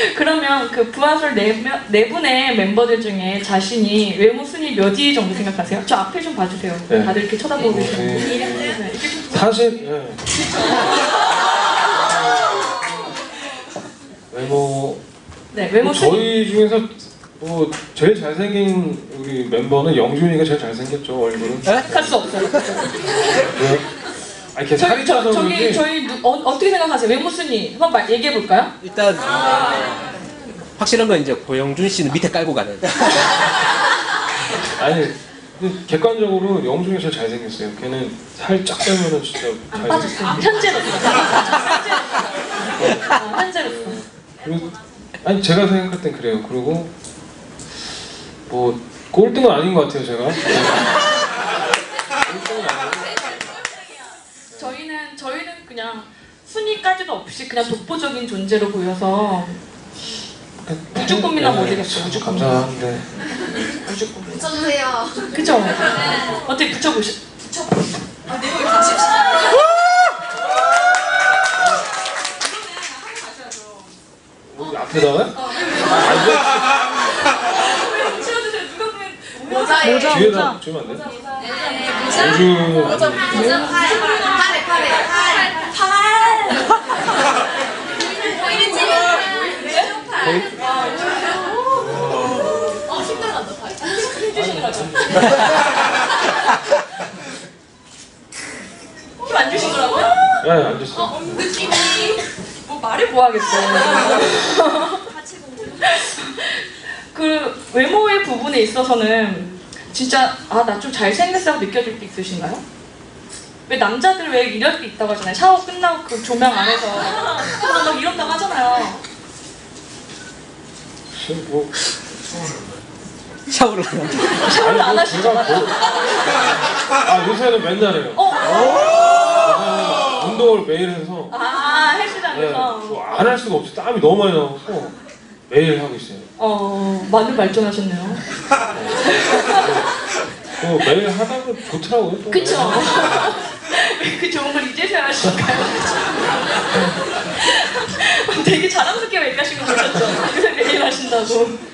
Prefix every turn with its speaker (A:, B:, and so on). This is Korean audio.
A: 그러면 그 부하솔 네 분의 멤버들 중에 자신이 외모 순위 몇 위 정도 생각하세요? 저 앞에 좀 봐주세요.
B: 네.
A: 다들 이렇게 쳐다보고 계시는데. 네.
B: 사실 외모.
A: 네, 외모 순위.
B: 저희 중에서 뭐 제일 잘생긴 우리 멤버는 영준이가 제일 잘생겼죠, 얼굴은.
A: 할 수 없어요.
B: 왜요? 아니 걔 살이 쪄서 그런지.
A: 저희 어떻게 생각하세요? 외모 순위 한번 얘기해 볼까요?
C: 일단 확실한 건 이제 고영준 씨는 밑에 깔고 가는.
B: 아니 근데 객관적으로 영준이가 제일 잘생겼어요. 걔는 살짝 빼면은 진짜
A: 안 빠졌어요. 현재로서. 현재로서.
B: 그리고 아니 제가 생각할 땐 그래요. 그리고 뭐 꼴등은 아닌 것 같아요, 제가.
A: 저희는 그냥 순위까지도 없이 그냥 독보적인 존재로 보여서 우주꿈이나 모르겠어요. 우주꿈.
B: 감사한데.
A: 우주꿈.
D: 붙여주세요.
A: 그죠? 어떻게 붙여보시?
D: 아, 네, 여기 붙입시다.
B: 여기 앞에다가?
A: 붙여주세요. 누가 보면
D: 모자에.
B: 뒤에다 주면 안 돼? 우주.
D: 모자 팔에. 보이는 집에 힘들어간다, 팔.
A: 해주시는 거죠? 힘 안 주신 거라고요?
B: 네, 앉았어.
D: 느낌이.
A: 뭐 말을 뭐 하겠어요. 그 외모의 부분에 있어서는 진짜 아 나 좀 잘생겼다고 느껴질 때 있으신가요? 왜 남자들 왜 이럴 때 있다고 하잖아요. 샤워 끝나고 그 조명 안에서 막 이런다고 하잖아요.
B: 뭐
C: 샤워를 안 한다.
A: 샤워를 안 하시잖아요.
B: 아 요새는 맨날 해요. 요새는 운동을 매일 해서.
A: 아
B: 네,
A: 헬스장에서.
B: 뭐안 할 수가 없이 땀이 너무 많이 나고 매일 하고 있어요.
A: 많이 발전하셨네요.
B: 매일 하다 보면 좋더라고요. 또.
A: 그쵸? 그 좋은 걸 이제서야 하실까요? 되게 자랑스럽게 얘기하신 거 보셨죠? 요새 매일 하신다고.